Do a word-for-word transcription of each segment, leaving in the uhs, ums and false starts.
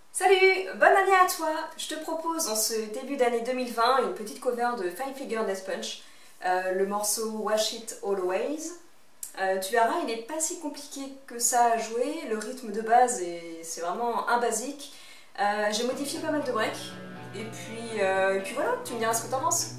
Salut, bonne année à toi. Je te propose en ce début d'année deux mille vingt une petite cover de Five Finger Death Punch, euh, le morceau Wash It Always. Euh, tu verras, il n'est pas si compliqué que ça à jouer, le rythme de base c'est vraiment un basique. Euh, J'ai modifié pas mal de breaks, et puis, euh, et puis voilà, tu me diras ce que t'en penses.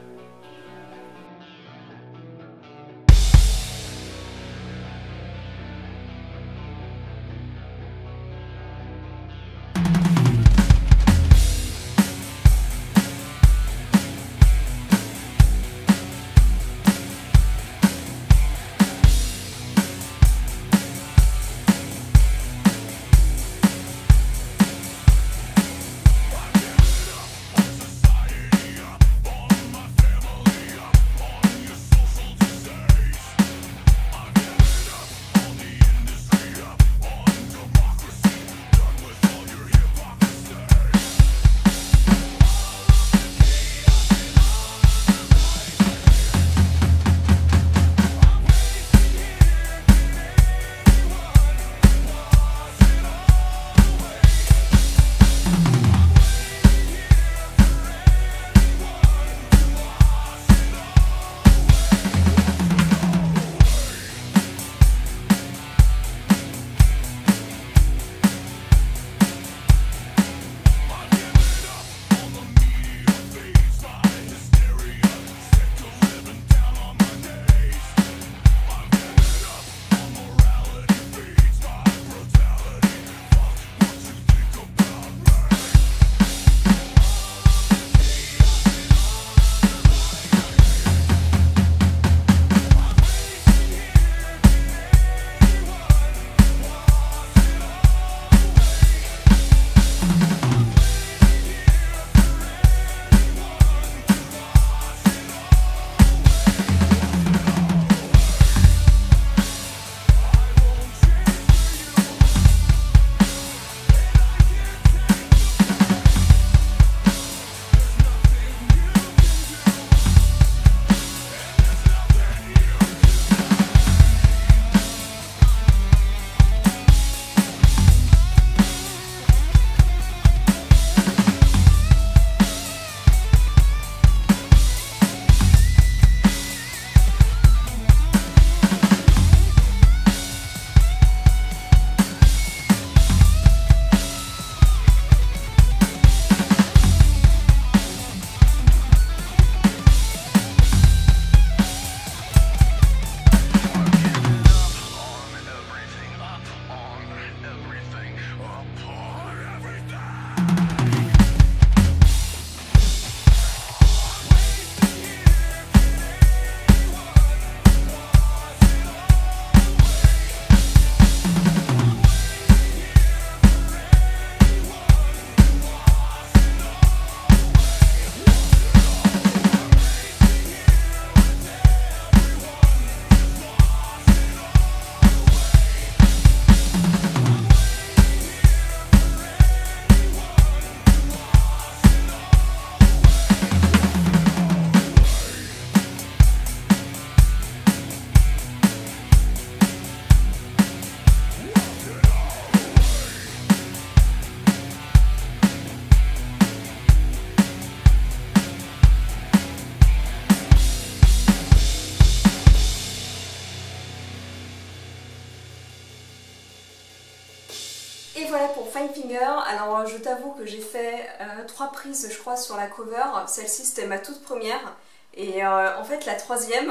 Et voilà pour Five Finger. Alors je t'avoue que j'ai fait euh, trois prises je crois sur la cover, celle-ci c'était ma toute première et euh, en fait la troisième,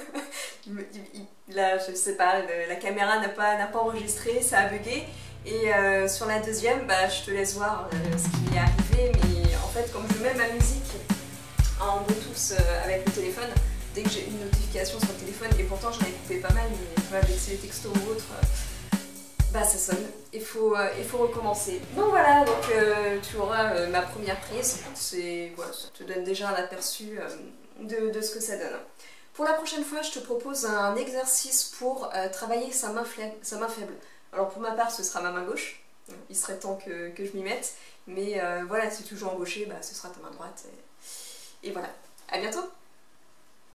là je sais pas, le, la caméra n'a pas, n'a pas enregistré, ça a bugué et euh, sur la deuxième bah, je te laisse voir euh, ce qui est arrivé, mais en fait comme je mets ma musique en Bluetooth euh, avec le téléphone, dès que j'ai une notification sur le téléphone, et pourtant j'en ai coupé pas mal, mais avec ces textos ou autres, euh, bah ça sonne, il faut, euh, il faut recommencer. Donc voilà, donc euh, tu auras euh, ma première prise, c'est voilà, ça te donne déjà un aperçu euh, de, de ce que ça donne. Pour la prochaine fois, je te propose un exercice pour euh, travailler sa main, sa main faible. Alors pour ma part, ce sera ma main gauche, il serait temps que, que je m'y mette, mais euh, voilà, si tu joues en gaucher, bah, ce sera ta main droite, et, et voilà. À bientôt!